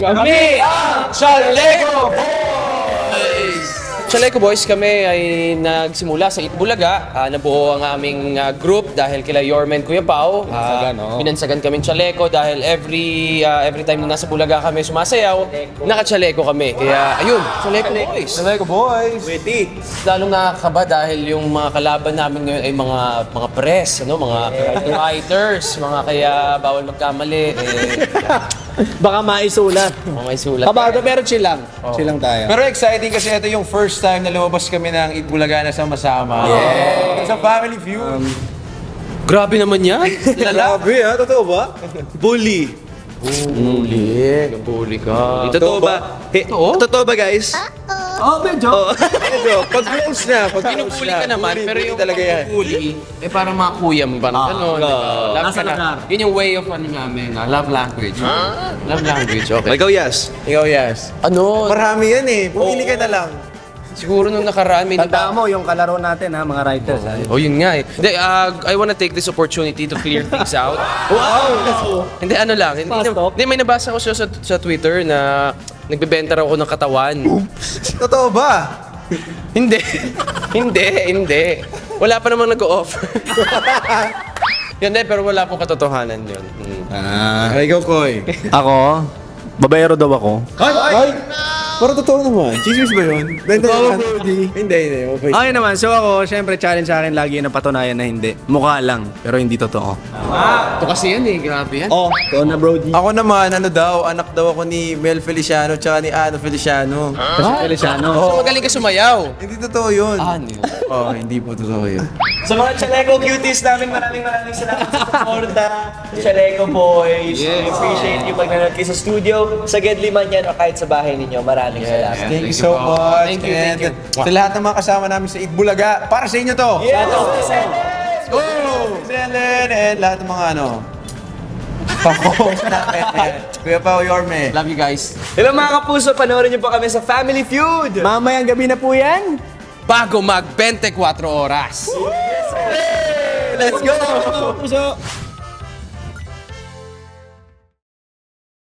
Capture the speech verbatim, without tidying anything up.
Kami ang Chaleco Boys! Chaleco Boys kami ay nagsimula sa Itbulaga. Uh, nabuo ang aming uh, group dahil kila Yormen Kuya Pao. Uh, Binansagan, oh. Binansagan kami Chaleco dahil every uh, every time na nasa Bulaga kami sumasayaw, naka-Chaleco kami. Kaya ayun, Chaleco Boys. Chaleco Boys. Witty. Lalong nakakaba dahil yung mga kalaban namin ngayon ay mga mga press, ano, mga writers, mga kaya bawal magkamali. Eh, baka maisulat. Baka maisulat. Kabado pero chill lang. Oh. Chill lang tayo. Pero exciting kasi ito yung first time na lumabas kami ng Itbulaga na sama-sama. Yeah! Sa Family Feud. Um, grabe naman yan. Grabe ha? Totoo ba? Bully. Bully. Bully ka. Totoo ba? Totoo? Totoo ba guys? Oh, medyo. Medyo. Pag close na. Pag pinupuli ka naman, pero yung talaga yan. pinupuli, eh parang mga kuya mo, parang gano'n. Nasa lugar. Yun yung way of ano namin, love language. Love language, okay. Ikaw, Yas. Ikaw, Yas. Ano? Marami yan eh. Pumili ka na lang. Siguro nung nakaraan may tandaan mo yung kalaro natin ha, mga writers. Oh, oh yun nga eh. Hindi, uh, I wanna take this opportunity to clear things out. Wow! Hindi, ano lang. Hindi, hindi, may nabasa ko siya sa, sa Twitter na nagbebenta raw ako ng katawan. Totoo ba? Hindi. Hindi, hindi. Wala pa namang nag-o-offer. Hindi, pero wala pong katotohanan yun. Hmm. Ah, ikaw, Koy. Ako? Babayero daw ako. Ay! Ay! Pero totoo naman. Chismis ba yun? Totoo, Brody. Hindi, hindi. Okay. Okay naman. So ako, syempre challenge sa akin lagi na patunayan na hindi. Mukha lang, pero hindi totoo. Ah, ito kasi yan eh. Grabe yan. Oh, ito na, Brody. Ako naman, ano daw, anak daw ako ni Mel Feliciano tsaka ni Ano Feliciano. Kasi Feliciano. So magaling ka sumayaw. Hindi totoo yun. Ah, ano yun? Oo, hindi po totoo yun. Sa mga Chaleco cuties namin, maraming maraming salamat sa suporta. Chaleco Boys. Yes. We appreciate you pag nanonood kayo sa studio, sa Gedli man yan o kahit sa bahay ninyo. Maraming salamat. Thank you so much. Thank you, thank you. And sa lahat ng mga kasama namin sa Itbulaga, para sa inyo to. Yeah. Go! Selen and lahat ng mga ano. Pa-host namin. Kuya Pao Yorme. Love you guys. Hello mga kapuso, panoorin niyo po kami sa Family Feud. Mamayang gabi na po yan. Bago mag twenty-four oras. Let's go! Puso.